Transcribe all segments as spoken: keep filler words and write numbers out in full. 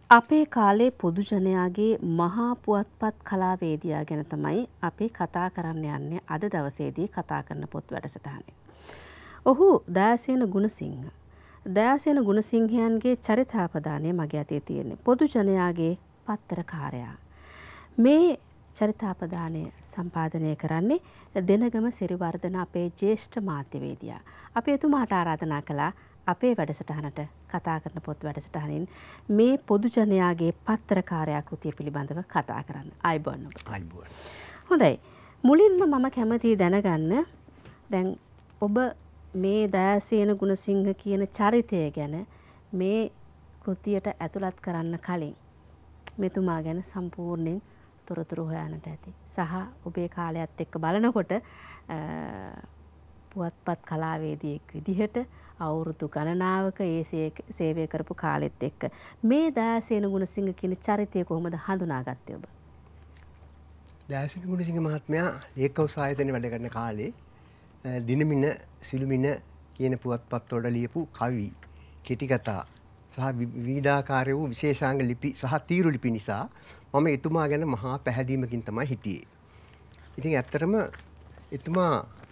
අපේ කාලේ පොදු ජනයාගේ මහා පුවත්පත් කලාවේදියා ගැන තමයි අපි කතා කරන්න යන්නේ අද දවසේදී කතා කරන පොත් වැඩසටහනේ. ඔහු දයාසේන ගුණසිංහ. දයාසේන ගුණසිංහයන්ගේ චරිතාපදානය මගේ අතේ තියෙන්නේ. පොදු ජනයාගේ පත්තරකාරයා. මේ චරිතාපදානය සම්පාදනය කරන්නේ දෙනගම සිරිවර්ධන අපේ ජ්‍යෙෂ්ඨ මාධ්‍යවේදියා. අපි එතුමාට ආරාධනා කළා අපේ වැඩසටහනට කතා කරන පොත් වැඩසටහනින් මේ පොදු ජනයාගේ පත්තරකාරයා කෘතිය පිළිබඳව කතා කරන්න. ආයුබෝවන් ඔබ. ආයුබෝවන්. හොඳයි. මුලින්ම මම කැමතියි දැනගන්න දැන් ඔබ මේ දයාසේන ගුණසිංහ කියන චරිතය ගැන මේ කෘතියට ඇතුළත් කරන්න කලින් මෙතුමා ගැන සම්පූර්ණයෙන් තොරතුරු හොයන්නට ඇති. සහ ඔබේ කාලයත් එක්ක බලනකොට පුවත්පත් කලාවේදියෙක් විදිහට අවුරුදු ගණනාවක ඒ සේවය කරපු කාලෙත් එක්ක මේ දයාසේන ගුණසිංහ කියන චරිතය කොහොමද හඳුනාගත්තේ ඔබ? දයාසේන ගුණසිංහ මහත්මයා ඒකව් සායතනයේ වැඩ කරන කාලේ දිනමින සිළුමින කියන පුවත්පත් වල ලියපු කවි, කෙටි කතා සහ විවිධාකාර වූ විශේෂාංග ලිපි සහ තීරු ලිපි නිසා මම එතුමා ගැන මහා පැහැදීමකින් තමයි හිටියේ. ඉතින් ඇත්තටම එතුමා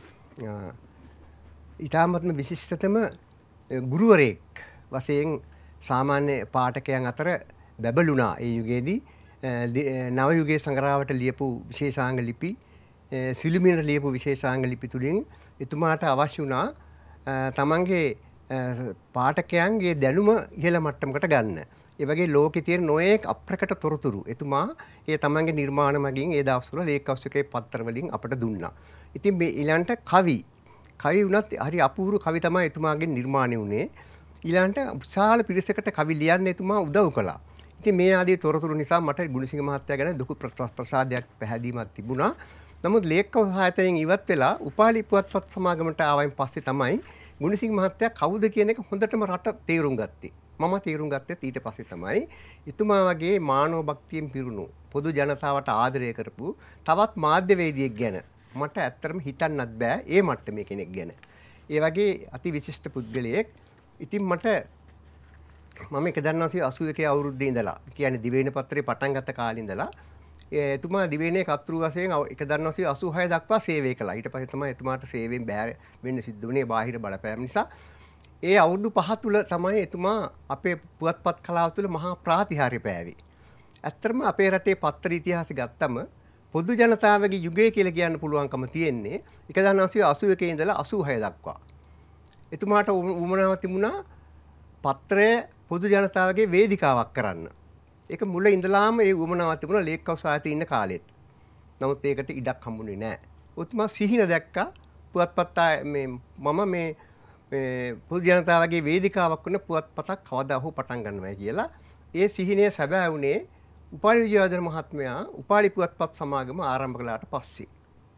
ඊටාත්ම විශිෂ්ටතම ගුරුවරයෙක් වශයෙන් සාමාන්‍ය පාඨකයන් අතර බැබළුණා. ඒ යුගයේදී නව යුගයේ සංග්‍රහවට ලියපු විශේෂාංග ලිපි, සිළුමිණට ලියපු විශේෂාංග ලිපි තුලින් එතුමාට අවශ්‍ය වුණා තමන්ගේ පාඨකයන්ගේ දැනුම ඉහළ මට්ටමකට ගන්න. ඒ වගේ ලෝකේ තියෙන නොයෙක් අප්‍රකට තොරතුරු එතුමා ඒ තමන්ගේ නිර්මාණ මගින් ඒ දවස්වල ලේඛකවස්තුකේ පත්තර වලින් අපට දුන්නා. ඉතින් මේ ඊළඟට කවි කවි වුණත් හරි අපූර්ව කවි තමයි එතුමාගේ නිර්මාණය වුණේ. ඊළඟට විශාල පිරිසකට කවි ලියන්න එතුමා උදව් කළා. ඉතින් මේ ආදී තොරතුරු නිසා මට ගුණසිංහ මහත්තයා ගැන දුක ප්‍රසාදයක් පැහැදීමක් තිබුණා. නමුත් ලේඛක සාහිත්‍යයෙන් ඉවත් වෙලා උපාලි පුවත්පත් සමාගමට ආවයින් පස්සේ තමයි ගුණසිංහ මහත්තයා කවුද කියන එක හොඳටම රට තේරුම් ගත්තේ. මම තේරුම් ගත්තේ ඊට පස්සේ තමයි එතුමා වගේ මානව භක්තියෙන් පිරුණු පොදු ජනතාවට ආදරය කරපු තවත් මාධ්‍යවේදියෙක් ගැන මට ඇත්තටම හිතන්නත් බෑ ඒ මට්ටමේ කෙනෙක් ගැන. ඒ වගේ අති විශිෂ්ට පුද්ගලයෙක්. ඉතින් මට මම එක දන්වසිය අසූ එකේ අවුරුද්දේ ඉඳලා කියන්නේ දිවයින පත්‍රේ පටන් ගත්ත කාලේ ඉඳලා එතුමා දිවයිනේ කර්තෘ වශයෙන් එක දන්වසිය අසූ හය දක්වා සේවය කළා. ඊට පස්සේ තමයි එතුමාට සේවයෙන් බැහැ වෙන්න සිද්ධ වුණේ බාහිර බලපෑම් නිසා. ඒ අවුරුදු පහ තුල තමයි එතුමා අපේ පුවත්පත් කලාව තුළ මහා ප්‍රාතිහාර්ය පෑවේ. ඇත්තටම අපේ රටේ පත්‍ර ඉතිහාසය ගත්තම පොදු ජනතාවගේ යුගය කියලා කියන්න පුළුවන්කම තියෙන්නේ එක දහනවසිය අසූ එකේ ඉඳලා අසූ හය දක්වා. එතුමාට උවමනාවක් තිබුණා පත්‍රය පොදු ජනතාවගේ වේදිකාවක් කරන්න. ඒක මුල ඉඳලාම ඒ උවමනාවක් තිබුණා ලේඛක සාහිත්‍යයේ ඉන්න කාලෙත්. නමුත් ඒකට ඉඩක් හම්බුනේ නැහැ. එතුමා සිහින දැක්කා පුවත්පත් මේ මම මේ මේ පොදු ජනතාවගේ වේදිකාවක් වුණ පුවත්පතක් කවදා හෝ පටන් ගන්නවා කියලා. ඒ සිහිනය සැබෑ වුණේ උපාලි විජයවර්ධන මහත්මයා උපාලි පුවත්පත් සමාගම ආරම්භ කළාට පස්සේ.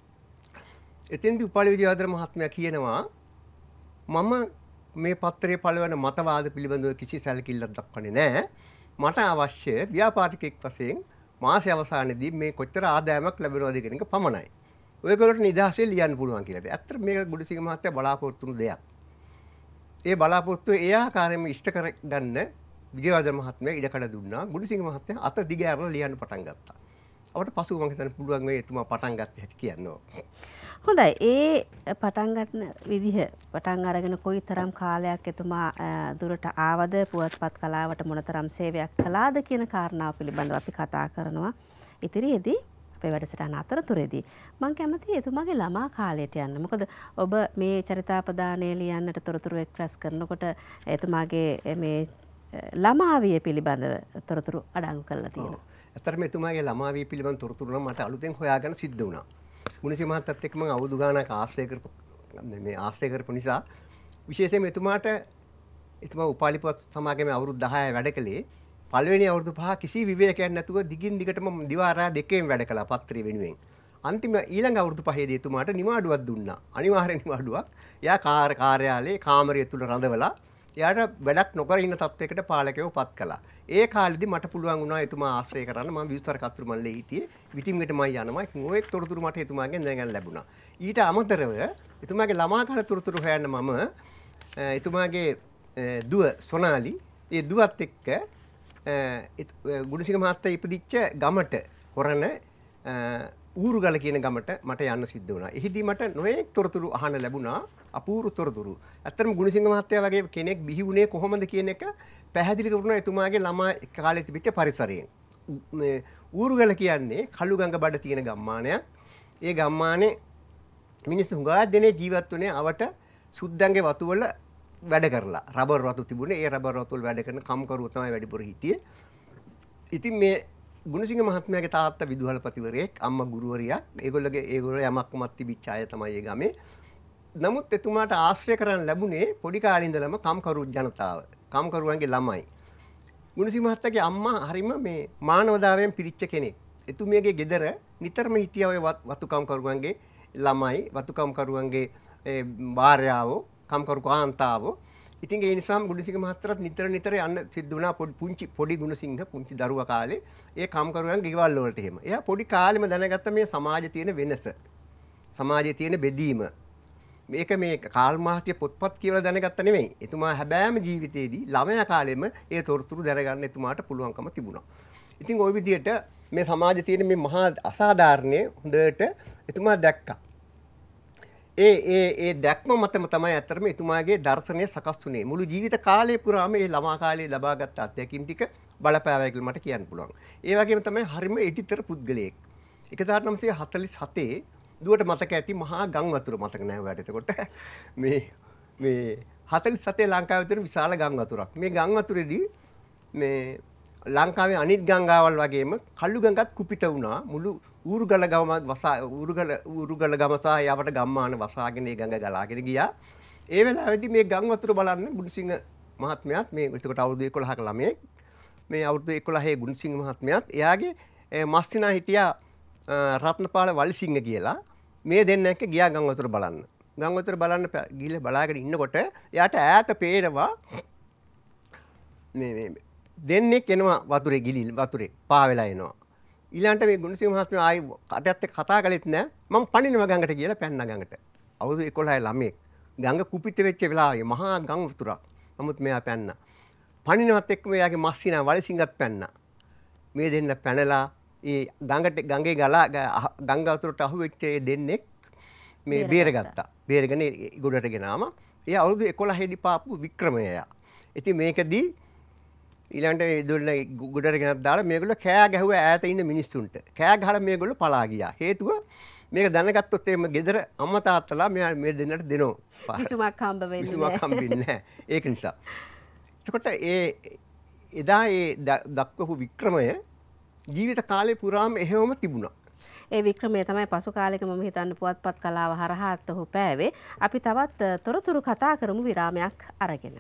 එතෙන්දී උපාලි විජයවර්ධන මහත්මයා කියනවා මම මේ පත්‍රයේ පළවන මතවාද පිළිබඳව කිසි සැලකිල්ලක් දක්වන්නේ නැහැ. මට අවශ්‍ය ව්‍යාපාරිකයෙක් වශයෙන් මාසයේ අවසානයේදී මේ කොච්චර ආදායමක් ලැබෙනවද කියන එක පමණයි. ඔයගොල්ලන්ට නිදහසේ ලියන්න පුළුවන් කියලා. ඇත්තට මේක ගුණසිංහ මහත්තයා බලාපොරොත්තු වුණු දෙයක්. ඒ බලාපොරොත්තුව ඒ ආකාරයෙන්ම ඉෂ්ට කරගන්න විජයවර්ධන මහත්මයා ඉඩකඩ දුන්නා. ගුණසිංහ මහත්තයා අත දිග ඇරලා ලියන්න පටන් ගත්තා. අපට පසුව මම හිතන්නේ පුළුවන් මේ එතුමා පටන් ගත්ත හැටි කියනවා. හොඳයි. ඒ පටන් ගන්න විදිහ පටන් අරගෙන කොයිතරම් කාලයක් එතුමා දුරට ආවද පුවත්පත් කලාවට මොනතරම් සේවයක් කළාද කියන කාරණාව පිළිබඳව අපි කතා කරනවා. ඉතිරියේදී අපේ වැඩසටහන අතරතුරේදී මම කැමතියි එතුමාගේ ළමා කාලයට යන්න. මොකද ඔබ මේ චරිතාපදානය ලියන්නට තොරතුරු එක්රැස් කරනකොට එතුමාගේ මේ ළමාවිය පිළිබඳව තොරතුරු අඩංගු කරලා තියෙනවා. ඇත්තටම එතුමාගේ ළමාවිය පිළිබඳ තොරතුරු නම් මට අලුතෙන් හොයාගන්න සිද්ධ වුණා. ගුණසිංහ මහත්තයත් එක්ක මම අවුරුදු ගානක් ආශ්‍රය කරපු මේ ආශ්‍රය කරපු නිසා විශේෂයෙන්ම එතුමාට එතුමා උපාලි පුවත් සමාගමේ අවුරුදු දහය වැඩ කළේ පළවෙනි අවුරුදු පහ කිසි විවේකයක් නැතුව දිගින් දිගටම දිවා රා දෙකේම වැඩ කළා පත්‍රය වෙනුවෙන්. අන්තිම ඊළඟ අවුරුදු පහේදී එතුමාට නිවාඩුවක් දුන්නා. අනිවාර්ය නිවාඩුවක්. එයා කාර්ය කාර්යාලයේ කාමරය තුල රඳවලා එයාට වැඩක් නොකර ඉන්න තත්යකට පාලකයව පත් කළා. ඒ කාලෙදි මට පුළුවන් වුණා එතුමා ආශ්‍රය කරන්න. මම විස්තර කර්තෘ මණ්ඩලයේ හිටියේ. විටින් විට මම යනවා. ඔය තොරතුරු මට එතුමාගෙන් දැනගන්න ලැබුණා. ඊට අමතරව එතුමාගේ ළමා කාල තොරතුරු හොයන්න මම එතුමාගේ දුව සොනාලි ඒ දුවත් එක්ක ගුණසිංහ මහත්තයා ඉපදිච්ච ගමට හොරණ ඌරුගල කියන ගමට මට යන්න සිද්ධ වුණා. එහිදී මට නොයෙක් තොරතුරු අහන්න ලැබුණා. අපූර්ව තොරතුරු. ඇත්තටම ගුණසිංහ මහත්තයා වගේ කෙනෙක් බිහි වුණේ කොහොමද කියන එක පැහැදිලි කරුණා එතුමාගේ ළමා කාලේ තිබිච්ච පරිසරයෙන්. මේ ඌරුගල කියන්නේ කළුගඟ බඩ තියෙන ගම්මානයක්. ඒ ගම්මානේ මිනිස්සු හුඟා දෙනේ ජීවත් වුණේ අවට සුද්දන්ගේ වතු වල වැඩ කරලා. රබර් වතු තිබුණේ. ඒ රබර් වතු වල වැඩ කරන කම්කරුවෝ තමයි වැඩිපුර හිටියේ. ඉතින් මේ ගුණසිංහ මහත්මයාගේ තාත්තා විදුහල්පතිවරයෙක්, අම්මා ගුරුවරියක්. ඒගොල්ලෝගේ ඒගොල්ලෝ යමක් මත් තිබිච්ච අය තමයි ඒ ගමේ. නමුත් එතුමාට ආශ්‍රය කරන්න ලැබුණේ පොඩි කාලේ ඉඳලම කම්කරු ජනතාව. කම්කරුවන්ගේ ළමයි. ගුණසිංහ මහත්තයාගේ අම්මා හරිම මේ මානවතාවයෙන් පිරිච්ච කෙනෙක්. එතුමියගේ ගෙදර නිතරම හිටියා ඔය වතු කම්කරුවන්ගේ ළමයි, වතු කම්කරුවන්ගේ භාර්යාවෝ, කම්කරු කාන්තාවෝ. ඉතින් ඒ නිසාම ගුණසිංහ මහත්තයාට නිතර නිතර යන්න සිද්ධ වුණා. පුංචි පොඩි ගුණසිංහ පුංචි දරුවා කාලේ ඒ කම්කරුවන් ගෙවල් වලට එහෙම. එයා පොඩි කාලෙම දැනගත්ත මේ සමාජයේ තියෙන වෙනස. සමාජයේ තියෙන බෙදීම. මේක මේ කාල් මාර්ක්ස්ගේ පොත්පත් කියවලා දැනගත්ත නෙමෙයි. එතුමා හැබෑම ජීවිතේදී ළමයා කාලෙම ඒ තොරතුරු දැනගන්න එතුමාට පුළුවන්කම තිබුණා. ඉතින් ওই විදිහට මේ සමාජයේ තියෙන මේ මහා අසාධාරණයේ හොඳට එතුමා දැක්කා. ඒ ඒ ඒ දැක්ම මතම තමයි අතරම එතුමාගේ දර්ශනය සකස් වුණේ. මුළු ජීවිත කාලය පුරාම මේ ළමා කාලේ ලබාගත් අත්දැකීම් ටික බලපෑවයි කියලා මට කියන්න පුළුවන්. ඒ වගේම තමයි හරිම එඩිටර් පුද්ගලයෙක්. හදාර් නවසිය හතළිස් හතේ දුවට මතක ඇති මහා ගම් වතුර මතක නැහැ ඔයාලට. එතකොට මේ මේ හතළිස් හතේ ලංකාවේ තියෙන විශාල ගම් වතුරක්. මේ ගම් වතුරේදී මේ ලංකාවේ අනිත් ගංගාවල් වගේම කළු ගඟත් කුපිත වුණා. මුළු ඌරුගල ගම වසා ඌරුගල ඌරුගල ගම සහ යවට ගම්මාන වසාගෙන ඒ ගඟ ගලාගෙන ගියා. ඒ වෙලාවේදී මේ ගම් වතුර බලන්න ගුණසිංහ මහත්මයාත් මේ එතකොට අවුරුදු එකොළහක ළමයෙක්. මේ අවුරුදු එකොළහේ ගුණසිංහ මහත්මයාත් එයාගේ මස්තිනා හිටියා රත්නපාල වලිසිංහ කියලා. මේ දෙන්න එක්ක ගියා ගම් වතුර බලන්න. ගම් වතුර බලන්න ගිහලා බලාගෙන ඉන්නකොට එයාට ඈත පේනවා මේ මේ දෙන්නෙක් එනවා වතුරේ ගිලිල් වතුරේ පා වෙලා එනවා. ඊළඟට මේ ගුණසිංහ මහත්මයා ආයි කටයත් එක්ක කතා කළෙත් නෑ. මම පණිනවා ගඟට කියලා පැන්නා ගඟට. අවුරුදු එකොළහේ ළමයෙක්. ගඟ කුපිත වෙච්ච වෙලාවේ මහා ගම් වතුරක්. නමුත් මෙයා පැන්නා. පණිනවත් එක්කම එයාගේ මස්සිනා වලිසිංගත් පැන්නා. මේ දෙන්න පැනලා ඒ ගඟට ගඟේ ගලා ගංගා වතුරට අහු වෙච්ච ඒ දෙන්නෙක් මේ බේරගත්තා. බේරගෙන ගොඩට ගෙනාම ඒ අවුරුදු එකොළහේ දී පාපු වික්‍රමය. ඉතින් මේකදී ඊළඟට ඒ දුන්න ගොඩට ගෙනත් දාලා මේගොල්ලෝ කෑ ගැහුවා ඈත ඉන්න මිනිස්සුන්ට. කෑ ගහලා මේගොල්ලෝ පලා ගියා. හේතුව මේක දැනගත්තොත් එහෙම ගෙදර අම්මා තාත්තලා මෙයා මේ දෙන්නට දෙනවා. විසුමක් හම්බ වෙන්නේ නැහැ. විසුමක් හම්බෙන්නේ නැහැ. ඒක නිසා. එතකොට ඒ එදා ඒ දක්වපු වික්‍රමය ජීවිත කාලේ පුරාම එහෙවම තිබුණා. ඒ වික්‍රමය තමයි පසු කාලෙක මම හිතන්නේ පුවත්පත් කලාව හරහාත් ඔහු පෑවේ. අපි තවත් තොරතුරු කතා කරමු විරාමයක් අරගෙන.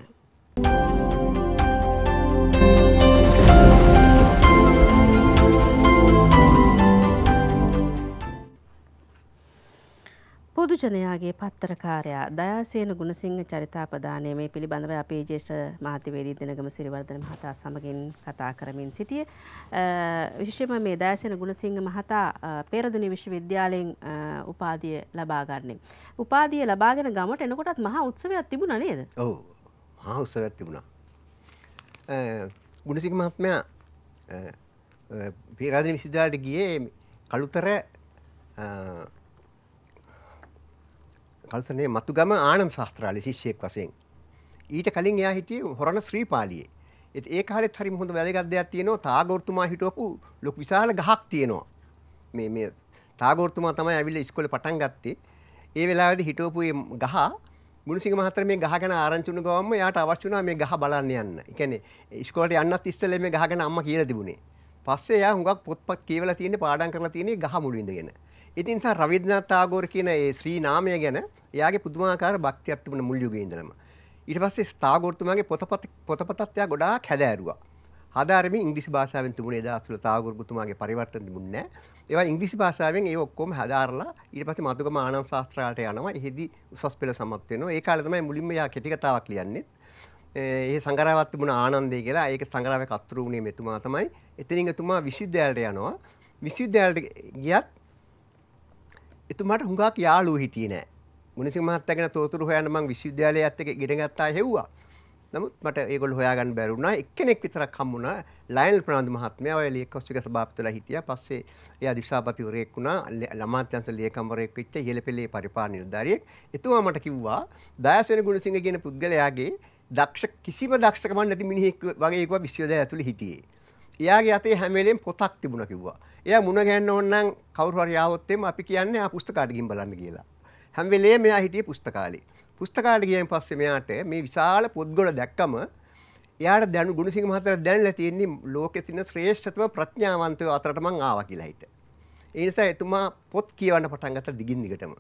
පොදු ජනයාගේ පත්තරකාරයා දයාසේන ගුණසිංහ චරිතාපදානය මේ පිළිබඳව අපේ ජ්‍යෙෂ්ඨ මහත්වේදී දිනගම සිරිවර්ධන මහතා සමගින් කතා කරමින් සිටියේ. විශේෂයෙන්ම මේ දයාසේන ගුණසිංහ මහතා පෙරදින විශ්වවිද්‍යාලයෙන් උපාධිය ලබා ගන්නේ. උපාධිය ලබාගෙන ගමට එනකොටත් මහා උත්සවයක් තිබුණා නේද? ඔව්. මහා උත්සවයක් තිබුණා. ගුණසිංහ මහත්මයා පෙරදින විශ්වවිද්‍යාලයට ගියේ කළුතර කල්සනේ මතුගම ආනන්ද ශාස්ත්‍රාලයේ ශිෂ්‍යයෙක් වශයෙන්. ඊට කලින් එයා හිටියේ හොරණ ශ්‍රීපාලියේ. ඒ කාලෙත් හරිම හොඳ වැදගත් දෙයක් තියෙනවා. තාගෝර්තුමා හිටවපු ලොකු විශාල ගහක් තියෙනවා. මේ මේ තාගෝර්තුමා තමයි ඇවිල්ලා ඉස්කෝලේ පටන් ගත්තේ. ඒ වෙලාවේදී හිටවපු මේ ගහ ගුණසිංහ මහත්තයා මේ ගහ ගැන ආරංචි වුණ ගමන්ම එයාට අවශ්‍ය වුණා මේ ගහ බලන්න යන්න. ඒ කියන්නේ ඉස්කෝලේට යන්නත් ඉස්සෙල්ලා මේ ගහ ගැන අම්මා කියලා තිබුණේ. පස්සේ එයා හුඟක් පොත්පත් කියවලා තියෙන්නේ පාඩම් කරලා තියෙන්නේ ගහ මුළු ඉඳගෙන. ඉතින් සා රවීන්ද්‍රනාත් ටාගෝර් කියන ඒ ශ්‍රී නාමය ගැන එයාගේ පුදුමාකාර භක්තියක් තිබුණ මුල් යුගයේ ඉඳලම. ඊට පස්සේ ටාගෝර්තුමාගේ පොතපත පොතපතත් එයා ගොඩාක් හැදෑරුවා. හදාරමින් ඉංග්‍රීසි භාෂාවෙන් තිබුණේ එදා අසුල ටාගෝර්තුමාගේ පරිවර්තන තිබුණේ නැහැ. ඒවා ඉංග්‍රීසි භාෂාවෙන් ඒ ඔක්කොම හදාarලා ඊට පස්සේ මතුගම ආනන්ද ශාස්ත්‍රාලයට යනවා. එහිදී උසස් පෙළ සමත් වෙනවා. ඒ කාලේ තමයි මුලින්ම එයා කෙටි කතාවක් ලියන්නේ. ඒ සංග්‍රහයක් තිබුණ ආනන්දේ කියලා. ඒක සංග්‍රහයක් අතුරු වුණේ මෙතුමා තමයි. එතනින් එතුමා විශ්වවිද්‍යාලයට යනවා. විශ්වවිද්‍යාලයට ගියත් එතුමාට හුඟක් යාළුවෝ හිටියේ නෑ. ගුණසිංහ මහත්තයා ගැන තොරතුරු හොයන්න මම විශ්වවිද්‍යාලයේත් එක්ක ඉගෙන ගත්තා හෙව්වා. නමුත් මට ඒගොල්ලෝ හොයාගන්න බැරි වුණා. එක්කෙනෙක් විතරක් හම්බුණා. ලයනල් ප්‍රනාන්දු මහත්මයා ඔය ලේකස්වික සභාපතිලා හිටියා. පස්සේ එයා දිසාපතිවරයෙක් වුණා. අමාත්‍යාංශ ලේකම්වරයෙක් වෙච්ච ඉහළ පෙළේ පරිපාලන නිලධාරියෙක්. එතුමා මට කිව්වා දයාසේන ගුණසිංහ කියන පුද්ගලයාගේ දක්ෂ කිසිම දක්ෂකමක් නැති මිනිහෙක් වගේ එකක් විශ්වවිද්‍යාලය ඇතුලේ හිටියේ. එයාගේ අතේ හැම වෙලෙම පොතක් තිබුණා කිව්වා. එයා මුණ ගැහෙන්න ඕන නම් කවුරු හරි ආවොත් එimhe අපි කියන්නේ ආ පුස්තකාලෙට ගිහින් බලන්න කියලා. හැම වෙලේම එයා හිටියේ පුස්තකාලේ. පුස්තකාලෙට ගියන් පස්සේ මෙයාට මේ විශාල පොත්ගොඩ දැක්කම එයාට දැනු ගුණසිංහ මහත්තයාට දැනලා තියෙන්නේ ලෝකේ තියෙන ශ්‍රේෂ්ඨතම ප්‍රඥාවන්තයෝ අතරට මං ආවා කියලා හිට. ඒ නිසා එතුමා පොත් කියවන්න පටන් ගත්තා දිගින් දිගටම.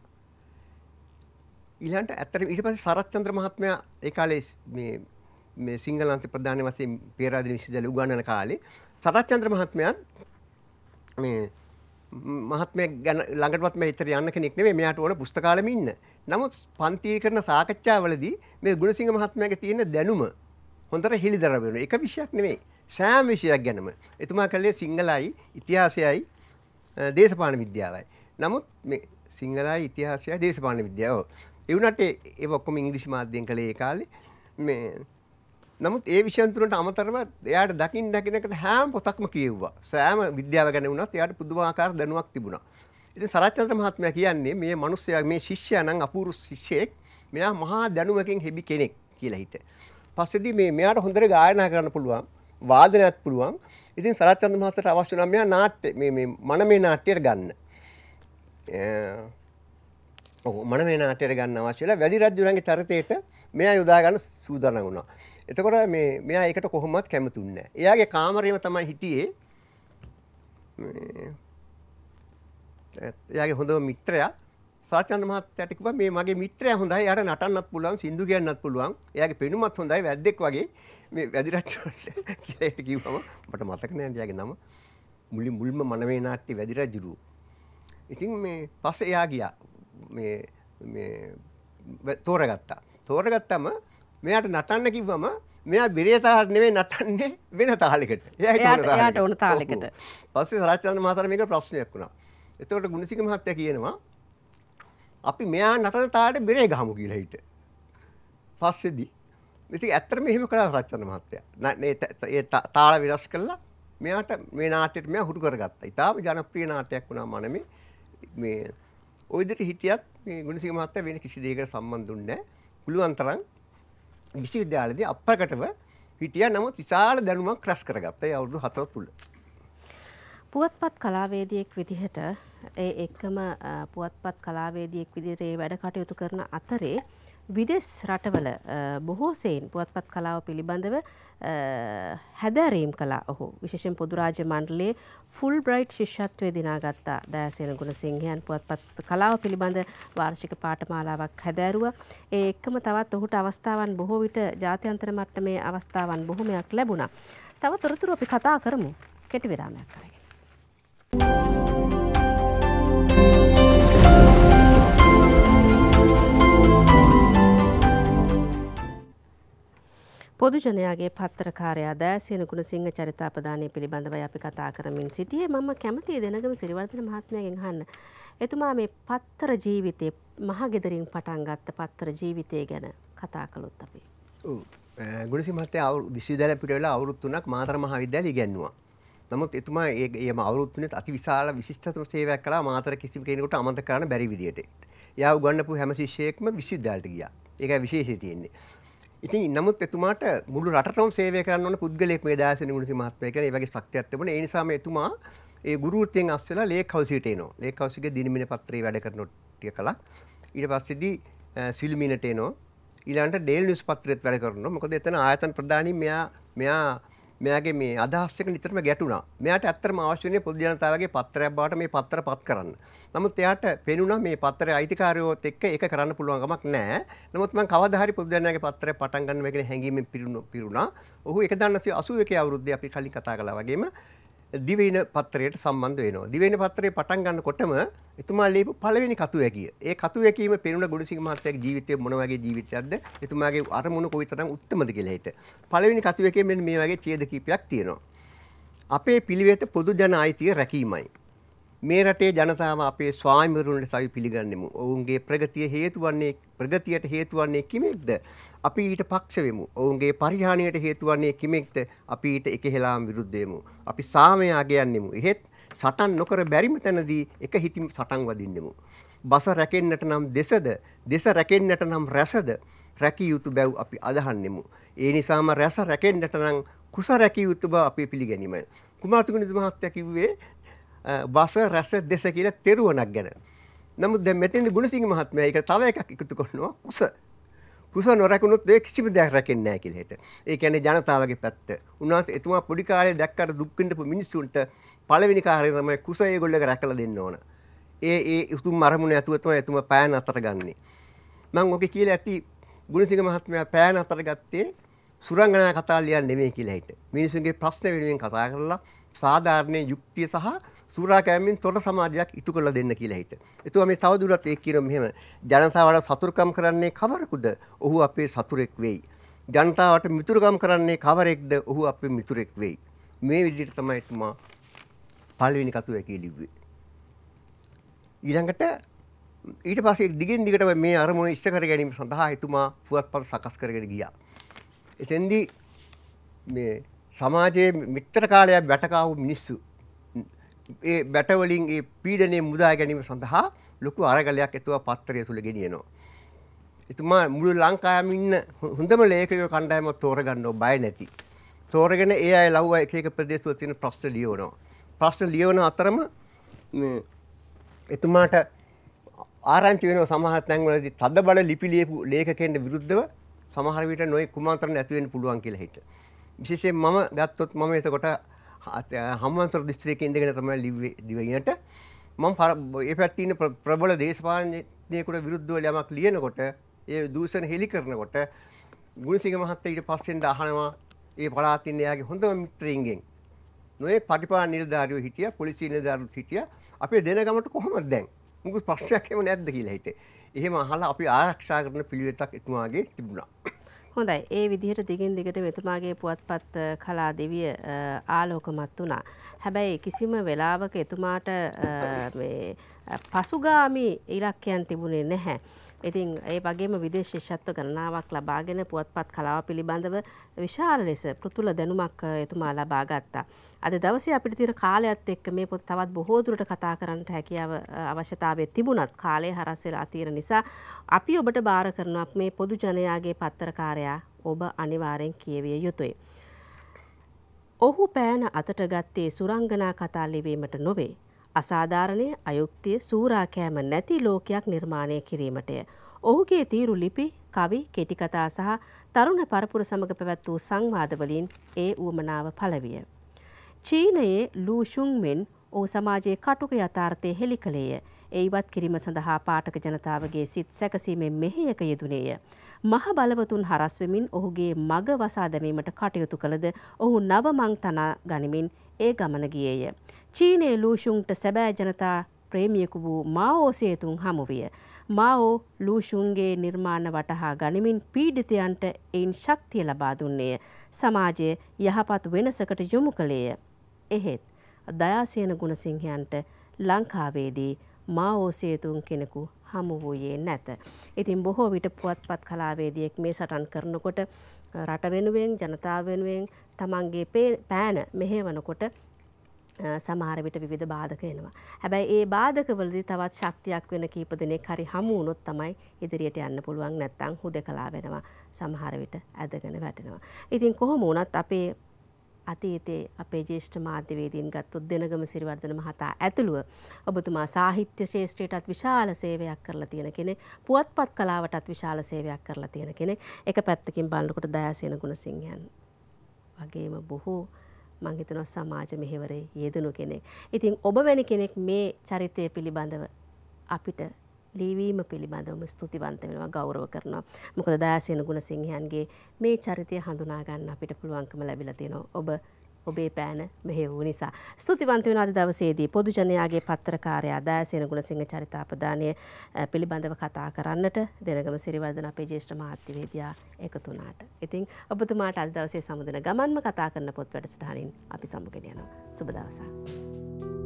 ඊළඟට ඇත්තටම ඊට පස්සේ සරච්චන්ද්‍ර මහත්මයා ඒ කාලේ මේ මේ සිංහල අන්ති ප්‍රධාන වශයෙන් පේරාදෙණිය විශ්වවිද්‍යාලේ උගන්වන කාලේ සරච්චන්ද්‍ර මහත්මයා මේ මහත්මයා ගැන ළඟටවත් මම ඉතර යන්න කෙනෙක් නෙවෙයි මෙයාට ඕන පුස්තකාලෙම ඉන්න. නමුත් පන්ති කරන සාකච්ඡාවලදී මේ ගුණසිංහ මහත්මයාගේ තියෙන දැනුම හොඳට හෙළිදරව් වෙනවා. එක විෂයක් නෙවෙයි සෑම විෂයක් ගැනම. එතුමා කළේ සිංහලයි ඉතිහාසයයි දේශපාලන විද්‍යාවයි. නමුත් මේ සිංහලයි ඉතිහාසයයි දේශපාලන විද්‍යාව. ඒ වුණාට ඒක ඔක්කොම ඉංග්‍රීසි මාධ්‍යයෙන් කළේ ඒ කාලේ. මේ නමුත් ඒ විෂයන් තුනට අමතරව එයාට දකින්න දකින්නකට හැම පොතක්ම කියෙව්වා. සෑම විද්‍යාව ගැන වුණත් එයාට පුදුමාකාර දැනුමක් තිබුණා. ඉතින් සරච්චන්ද්‍ර මහත්මයා කියන්නේ මේ මිනිස්සයා මේ ශිෂ්‍යයා නම් අපූර්ව ශිෂ්‍යෙක්. මෙයා මහා දැනුමකින් හෙබි කෙනෙක් කියලා හිට. පස්සේදී මේ මෙයාට හොඳට ගායනා කරන්න පුළුවන්, වාදනයත් පුළුවන්. ඉතින් සරච්චන්ද්‍ර මහත්තයාට අවශ්‍ය නම් මෙයා නාට්‍ය මේ මේ මනමේ නාට්‍යයට ගන්න. ඔව් මනමේ නාට්‍යයට ගන්න අවශ්‍යලා වැඩි රජුරන්ගේ චරිතයට මෙයා යොදා ගන්න සූදානම් වුණා. එතකොට මේ මෙයා ඒකට කොහොමවත් කැමතුන්නේ නැහැ. එයාගේ කාමරේම තමයි හිටියේ. මේ එයාගේ හොඳම මිත්‍රයා සාචන්ද්‍ර මහත්තයාට කිව්වා මේ මගේ මිත්‍රයා හොඳයි. එයාට නටන්නත් පුළුවන්, සින්දු කියන්නත් පුළුවන්. එයාගේ පෙනුමත් හොඳයි, වැද්දෙක් වගේ. මේ වැඩි රජු කියලා ඒට කිව්වම මට මතක නෑ එයාගේ නම. මුලින් මුල්ම මනමේ නාට්‍ය වැඩි රජුරු. ඉතින් මේ පස්සේ එයා ගියා. මේ මේ තෝරගත්තා. තෝරගත්තම මෙයාට නටන්න කිව්වම මෙයා බෙරේ තාලෙට නෙවෙයි නටන්නේ වෙන තාලයකට. එයාට ඕන තාලයකට. පස්සේ සරච්චන්ද්‍ර මහතාට මේක ප්‍රශ්නයක් වුණා. එතකොට ගුණසිංහ මහත්තයා කියනවා අපි මෙයා නටන තාලෙට බෙරේ ගහමු කියලා හිට. පස්සේදී ඉතින් ඇත්තටම එහෙම කළා සරච්චන්ද්‍ර මහත්තයා. ඒ තාල වෙනස් කළා මෙයාට මේ නාට්‍යයට මෙයා හුරු කරගත්තා. ඉතාලම ජනප්‍රිය නාට්‍යයක් වුණා මනමේ. මේ ওই විදිහට හිටියත් මේ ගුණසිංහ මහත්තයා වෙන කිසි දෙයකට සම්බන්ධ දුන්නේ නැහැ. පුළුවන් තරම් විශ්වවිද්‍යාලයේදී අප්‍රකටව හිටියා. නමුත් විශාල දැනුමක් රැස් කරගත්තා ඒ අවුරුදු හතර තුල. පුවත්පත් කලාවේදියෙක් විදිහට ඒ එක්කම පුවත්පත් කලාවේදියෙක් විදිහට ඒ වැඩ කටයුතු කරන අතරේ විදෙස් රටවල බොහෝ සෙයින් පුවත්පත් කලාව පිළිබඳව හැදෑරීම් කළා ඔහු. විශේෂයෙන් පොදු රාජ්‍ය මණ්ඩලයේ ෆුල් බ්‍රයිට් ශිෂ්‍යත්වයේ දිනාගත්තා දයාසේන ගුණසිංහයන් පුවත්පත් කලාව පිළිබඳ වාර්ෂික පාඨමාලාවක් හැදෑරුවා. ඒ එක්කම තවත් ඔහුට අවස්ථාවන් බොහෝ විට ජාත්‍යන්තර මට්ටමේ අවස්ථාවන් බොහොමයක් ලැබුණා. තව තොරතුරු අපි කතා කරමු. කෙටි විරාමයක් කරගෙන. පොදු ජනයාගේ පත්තරකාරයා දයාසේන ගුණසිංහ චරිතාපදානය පිළිබඳවයි අපි කතා කරමින් සිටියේ. මම කැමතියි දෙනගම සිරිවර්ධන මහත්මයාගෙන් අහන්න. එතුමා මේ පත්තර ජීවිතේ මහගෙදරින් පටන් ගත්ත පත්තර ජීවිතය ගැන කතා කළොත් අපි. ඔව්. ගුණසිංහ මහත්තයා විශ්වවිද්‍යාලය පිට වෙලා අවුරුදු තුනක් මාතර මහාවිද්‍යාලයේ ඉගෙනුවා. නමුත් එතුමා ඒ එම අවුරුදු තුනේ අති විශාල විශිෂ්ටතම සේවයක් කළා මාතර කිසිම කෙනෙකුට අමතක කරන්න බැරි විදියට. එයා උගන්වපු හැම ශිෂ්‍යයෙක්ම විශ්වවිද්‍යාලයට ගියා. ඒකයි විශේෂය තියෙන්නේ. ඉතින් නමුත් එතුමාට මුළු රටටම සේවය කරන්න ඕන පුද්ගලයෙක් මේ දයාසේන ගුණසිංහ මහත්මයා කියලා ඒ වගේ ශක්තියක් තිබුණා. ඒ නිසාම එතුමා ඒ ගුරු වෘත්තියෙන් අස්සලා ලේක් හවුසියට එනවා. ලේක් හවුසිගේ දිනමින පත්‍රයේ වැඩ කරන ටික කළා. ඊට පස්සේදී සිල්මිනට එනවා. ඊළඟට ඩේල් නිවුස් පත්‍රයේත් වැඩ කරනවා. මොකද එතන ආයතන ප්‍රධානී මෙයා මෙයා මෙයාගේ මේ අදහස් එක නිතරම ගැටුණා. මෙයාට ඇත්තටම අවශ්‍ය වෙන්නේ පොදු ජනතාවගේ පත්‍රයක් බවට මේ පත්‍ර පත් කරන්න. නමුත් එයාට පෙනුණා මේ පත්‍රයේ අයිතිකාරයෝත් එක්ක ඒක කරන්න පුළුවන් කමක් නැහැ. නමුත් මම කවදා හරි පොදු ජනයාගේ පත්‍රය පටන් ගන්න මේ කියන හැඟීමෙන් පිරුණා. ඔහු එක දහනසිය අසූ එකේ අවුරුද්දේ අපි කලින් කතා කළා වගේම දිවයින පත්‍රයට සම්බන්ධ වෙනවා. දිවයින පත්‍රය පටන් ගන්නකොටම එතුමා ලියපු පළවෙනි කතුවැකිය. ඒ කතුවැකීම පෙනුණ ගුණසිංහ මහත්තයාගේ ජීවිතය මොන වගේ ජීවිතයක්ද? එතුමාගේ අරමුණ කොයිතරම් උත්තමද කියලා හිත. පළවෙනි කතුවැකියේ මෙන්න මේ වගේ ඡේද කීපයක් තියෙනවා. අපේ පිළිවෙත පොදු ජන අයිතිය රැකීමයි. මේ රටේ ජනතාව අපේ ස්වාමිවරුන්ට සවි පිළිගන්නෙමු. ඔවුන්ගේ ප්‍රගතිය හේතු වන්නේ ප්‍රගතියට හේතු වන්නේ කිමෙක්ද? අපි ඊට පක්ෂ වෙමු. ඔවුන්ගේ පරිහානියට හේතු වන්නේ කිමෙක්ද? අපි ඊට එකහෙලාම විරුද්ධ වෙමු. අපි සාමය අගයන්නෙමු. එහෙත් සටන් නොකර බැරිම තැනදී එක හිතින් සටන් වදින්නෙමු. බස රැකෙන්නට නම් දෙසද, දෙස රැකෙන්නට නම් රැසද රැකිය යුතු බැව් අපි අදහන්නෙමු. ඒ නිසාම රැස රැකෙන්නට නම් කුස රැකිය යුතු බව අපි පිළිගනිමු. කුමාරතුංග මහත්තයා කිව්වේ බස රැස දෙස කියලා තෙරුවණක් ගැන. නමුත් දැන් මෙතෙන්දී ගුණසිංහ මහත්මයා ඒක තව එකක් එකතු කරනවා කුස. කුස නොරැකුණොත් ඒ කිසිම දෙයක් රැකෙන්නේ නැහැ කියලා හිට. ඒ කියන්නේ ජනතාවගේ පැත්ත. උන්වහන්සේ එතුමා පොඩි කාලේ දැක්කට දුක් විඳපු මිනිස්සුන්ට පළවෙනි කාර්යය තමයි කුස ඒගොල්ලෝ රැකලා දෙන්න ඕන. ඒ ඒ උතුම් අරමුණ ඇතුව තමයි එතුමා පෑන අතර ගන්නෙ. මම ඔගේ කියලා ඇති ගුණසිංහ මහත්මයා පෑන අතර ගත්තේ සුරංගනා කතා ලියන්න නෙමෙයි කියලා හිට. මිනිසුන්ගේ ප්‍රශ්න වෙනුවෙන් කතා කරලා සාධාරණ යුක්තිය සහ සූරා කෑමෙන් තොර සමාජයක් ඉටු කරලා දෙන්න කියලා හිට. එතුමා මේ තවදුරටත් ඒක කියනවා මෙහෙම ජනතාවට සතුරුකම් කරන්නේ කවරෙකුද? ඔහු අපේ සතුරෙක් වෙයි. ජනතාවට මිතුරුකම් කරන්නේ කවරෙක්ද? ඔහු අපේ මිතුරෙක් වෙයි. මේ විදිහට තමයි එතුමා පළවෙනි කතුව කියලා ඊළඟට ඊට පස්සේ දිගින් දිගට මේ අරමුණ ඉෂ්ට කර ගැනීම සඳහා එතුමා පුවත්පත් සකස් කරගෙන ගියා. එතෙන්දී මේ සමාජයේ මෙච්චර කාලයක් බැටකාවු මිනිස්සු ඒ බැට වලින් ඒ පීඩනය මුදා ගැනීම සඳහා ලොකු අරගලයක් එතුමා පත්තරය තුල ගෙනියනවා. එතුමා මුළු ලංකාවෙම ඉන්න හොඳම ලේඛකයෝ කණ්ඩායම තෝරගන්නව බය නැති. තෝරගෙන ඒ අය ලව්වා එක එක ප්‍රදේශවල තියෙන ප්‍රශ්න ලියවනවා. ප්‍රශ්න ලියවන අතරම මේ එතුමාට ආරංචි වෙනවා සමහර තැන්වලදී තද බල ලිපි ලියපු ලේඛකයන්ට විරුද්ධව සමහර විට නොයෙක් කුමන්ත්‍රණ ඇති වෙන්න පුළුවන් කියලා හිත. විශේෂයෙන් මම ගත්තොත් මම එතකොට හම්බන්තොට දිස්ත්‍රික්කයේ ඉඳගෙන තමයි ලිව්වේ දිවයිනට. මම ඒ පැත්තේ ඉන්න ප්‍රබල දේශපාලනඥයෙකුට විරුද්ධව යමක් ලියනකොට ඒ දූෂණ හෙලි කරනකොට ගුණසිංහ මහත්තයා ඊට පස්සෙන් අහනවා ඒ පළාතින් ඉන්න එයාගේ හොඳම මිත්‍රයින්ගෙන් නොයෙක් පටිපාන නිලධාරියෝ හිටියා, පොලිසිය නිලධාරියෝ හිටියා. අපේ දෙනගමට කොහොමද දැන්? මොකද ප්‍රශ්නයක් එහෙම නැද්ද කියලා හිතේ. එහෙම අහලා අපි ආරක්ෂා කරන පිළිවෙතක් එතුමාගේ තිබුණා. හොඳයි. ඒ විදිහට දිගින් දිගට එතුමාගේ පුවත්පත් කලා දෙවිය ආලෝකමත් වුණා. හැබැයි කිසිම වෙලාවක එතුමාට මේ පසුගාමි ඉලක්කයන් තිබුණේ නැහැ. ඉතින් ඒ වගේම විදේශ ශිෂ්‍යත්ව ගණනාවක් ලබාගෙන පුවත්පත් කලාව පිළිබඳව විශාල ලෙස පෘතුල දැනුමක් එතුමා ලබා ගත්තා. අද දවසේ අපිට තියෙන කාලයත් එක්ක මේ පොත තවත් බොහෝ දුරට කතා කරන්නට හැකියාව අවශ්‍යතාවය තිබුණත් කාලය හරස් වෙලා තියෙන නිසා අපි ඔබට බාර කරනවා මේ පොදු ජනයාගේ පත්තරකාරයා ඔබ අනිවාර්යෙන් කියවිය යුතුයි. ඔහු පෑන අතට ගත්තේ සුරංගනා කතා ලිවීමට නොවේ. අසාධාරණය අයුක්තිය සූරාකෑම නැති ලෝකයක් නිර්මාණය කිරීමටය. ඔහුගේ තීරු ලිපි, කවි, කෙටිකතා සහ තරුණ පරපුර සමග පැවැත් වූ සංවාදවලින් ඒ උවමනාව පළවිය. චීනයේ ලූ ෂුන්වෙන් ඔහු සමාජයේ කටුක යථාර්ථය හෙළි කළේය. ඒ ඉවත් කිරීම සඳහා පාඨක ජනතාවගේ සිත් සැකසීමෙන් මෙහෙයක යෙදුණේය. මහ බලවතුන් හරස් වෙමින් ඔහුගේ මග වසා දැමීමට කටයුතු කළද ඔහු නව මං තනා ගනිමින් ඒ ගමන ගියේය. චීනයේ ලූෂුන්ට සැබෑ ජනතා ප්‍රේමියෙකු වූ මාෝ සේතුන් හමු විය. මාෝ ලූෂුන්ගේ නිර්මාණ වටහා ගනිමින් පීඩිතයන්ට එයින් ශක්තිය ලබා දුන්නේය. සමාජය යහපත් වෙනසකට යොමු කළේය. එහෙත් දයාසේන ගුණසිංහයන්ට ලංකාවේදී මාෝ සේතුන් කෙනෙකු හමු වූයේ නැත. ඉතින් බොහෝ විට පුවත්පත් කලාවේදියෙක් මේ සටන් කරනකොට රට වෙනුවෙන් ජනතාව වෙනුවෙන් තමන්ගේ පෑන මෙහෙවනකොට සමහර විට විවිධ බාධක එනවා. හැබැයි ඒ බාධකවලදී තවත් ශක්තියක් වෙන කීප දෙනෙක් හරි හමු වුණොත් තමයි ඉදිරියට යන්න පුළුවන්. නැත්නම් හුදකලා වෙනවා. සමහර විට ඇදගෙන වැටෙනවා. ඉතින් කොහොම වුණත් අපේ අතීතයේ අපේ ජ්‍යෙෂ්ඨ මාධ්‍යවේදීන් ගත්තොත් දෙනගම සිරිවර්ධන මහතා ඇතුළුව ඔබතුමා සාහිත්‍ය ශාස්ත්‍රයටත් විශාල සේවයක් කරලා තියෙන කෙනෙක්, පුවත්පත් කලාවටත් විශාල සේවයක් කරලා තියෙන කෙනෙක්. එක පැත්තකින් බලනකොට දයාසේන ගුණසිංහයන් වගේම බොහෝ මං හිතනවා සමාජ මෙහෙවරේ යෙදුණු කෙනෙක්. ඉතින් ඔබ වැනි කෙනෙක් මේ චරිතය පිළිබඳව අපිට ලිවීම පිළිබඳවම ස්තුතිවන්ත වෙනවා, ගෞරව කරනවා. මොකද දයාසේන ගුණසිංහයන්ගේ මේ චරිතය හඳුනා ගන්න අපිට පුළුවන්කම ලැබිලා තියෙනවා. ඔබ ඔබේ පෑන මෙහෙවූ නිසා. ස්තුතිවන්ත වෙනවා අද දවසේදී පොදු ජනයාගේ පත්තරකාරයා දයාසේන ගුණසිංහ චරිතාපදානය පිළිබඳව කතා කරන්නට දෙනගම සිරිවර්ධන අපේ ජ්‍යෙෂ්ඨ මාධ්‍යවේදියා එකතු වුණාට. ඉතින් ඔබතුමාට අද දවසේ සමුදෙන ගමන්ම කතා කරන පොත් වැඩසටහනින් අපි සමුගෙන යනවා. සුබ දවසක්.